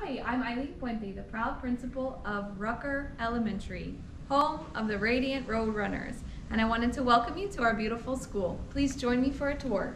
Hi, I'm Eileen Puente, the proud principal of Rucker Elementary, home of the Radiant Road Runners, and I wanted to welcome you to our beautiful school. Please join me for a tour.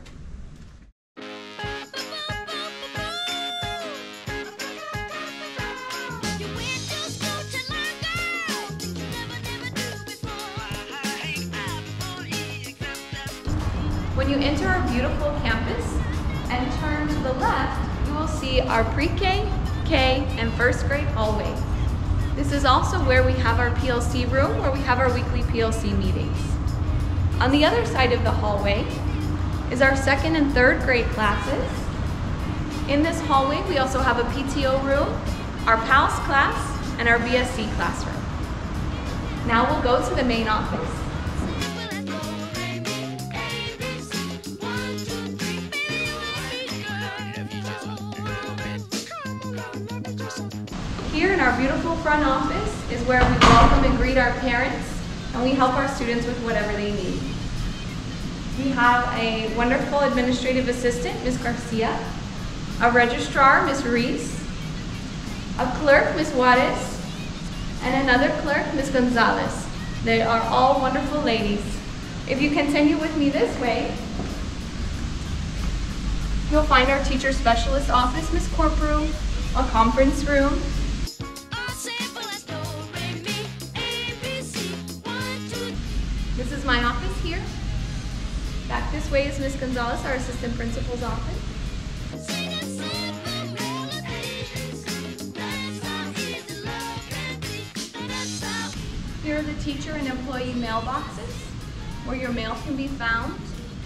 When you enter our beautiful campus and turn to the left, you will see our pre-K, K, and first grade hallway. This is also where we have our PLC room, where we have our weekly PLC meetings. On the other side of the hallway is our second and third grade classes. In this hallway, we also have a PTO room, our PALS class, and our BSC classroom. Now we'll go to the main office. Here in our beautiful front office is where we welcome and greet our parents, and we help our students with whatever they need. We have a wonderful administrative assistant, Ms. Garcia, a registrar, Ms. Reese, a clerk, Ms. Juarez, and another clerk, Ms. Gonzalez. They are all wonderful ladies. If you continue with me this way, you'll find our teacher specialist office, Ms. Corporal, a conference room, this is my office here. Back this way is Ms. Gonzalez, our assistant principal's office. Here are the teacher and employee mailboxes, where your mail can be found.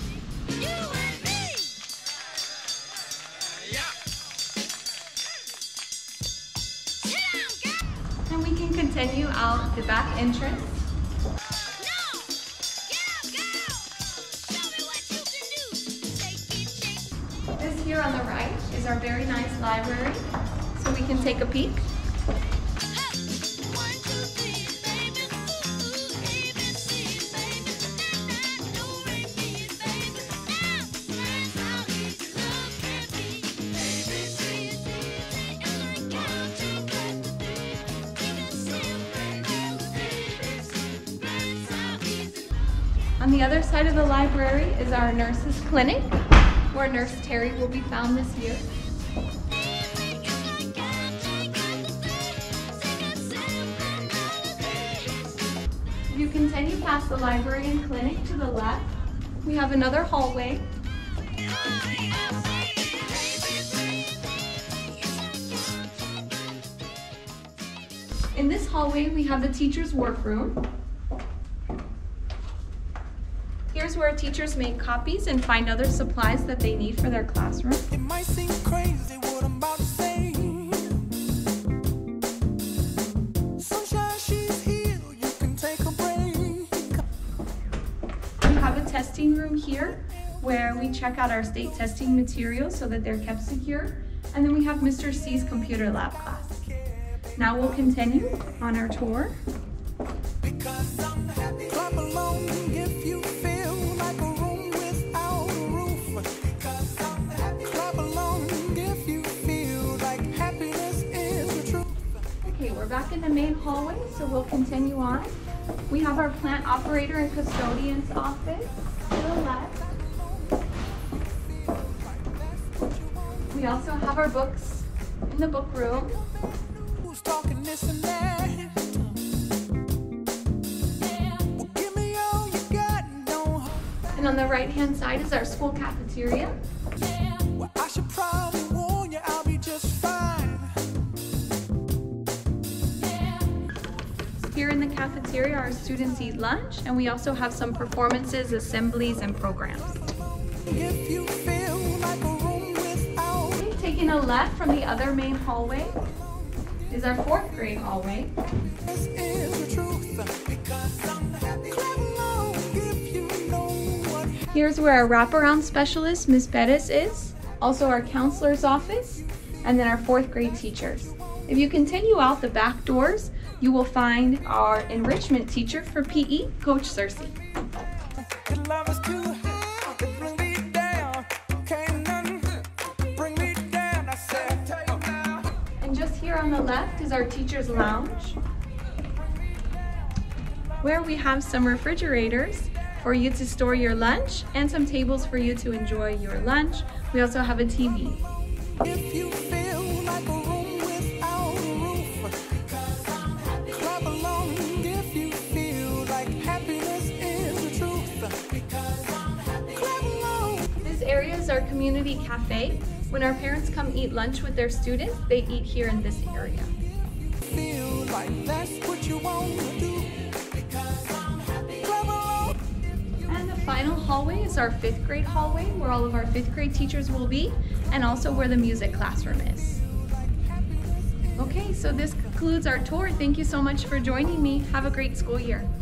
And we can continue out the back entrance. This here on the right is our very nice library, so we can take a peek. On the other side of the library is our nurse's clinic, where Nurse Terry will be found this year. If you continue past the library and clinic to the left, we have another hallway. In this hallway, we have the teacher's workroom. Here's where teachers make copies and find other supplies that they need for their classroom. It might seem crazy what I'm about to say. Sunshine, she's here, you can take a break. We have a testing room here where we check out our state testing materials so that they're kept secure. And then we have Mr. C's computer lab class. Now we'll continue on our tour. Because I'm happy. Clap along if you feel like a room without a roof. Because I'm happy. Clap along if you feel like happiness is the truth. Okay, we're back in the main hallway, so we'll continue on. We have our plant operator and custodian's office to the left. We also have our books in the book room. Who's talking this and that? And on the right-hand side is our school cafeteria. Well, I should probably warn you, I'll be just fine. Here in the cafeteria, our students eat lunch, and we also have some performances, assemblies, and programs. If you feel like a room without. Okay, taking a left from the other main hallway is our fourth grade hallway. This is the truth. Because I'm happy. Clap along if you know what. Here's where our wraparound specialist, Ms. Perez, is. Also our counselor's office, and then our fourth grade teachers. If you continue out the back doors, you will find our enrichment teacher for PE, Coach Cersei. Love is too high, it bring me down. Can't nothing bring me down. I said, And just here on the left is our teacher's lounge, where we have some refrigerators for you to store your lunch and some tables for you to enjoy your lunch. We also have a TV. If you feel like a room without a roof, clap along if you feel like happiness is the truth. Clap along. This area is our community cafe. When our parents come eat lunch with their students, they eat here in this area. Feel like that's what you want to do. Clap along. And the final hallway is our 5th grade hallway, where all of our 5th grade teachers will be, and also where the music classroom is. Okay, so this concludes our tour. Thank you so much for joining me. Have a great school year.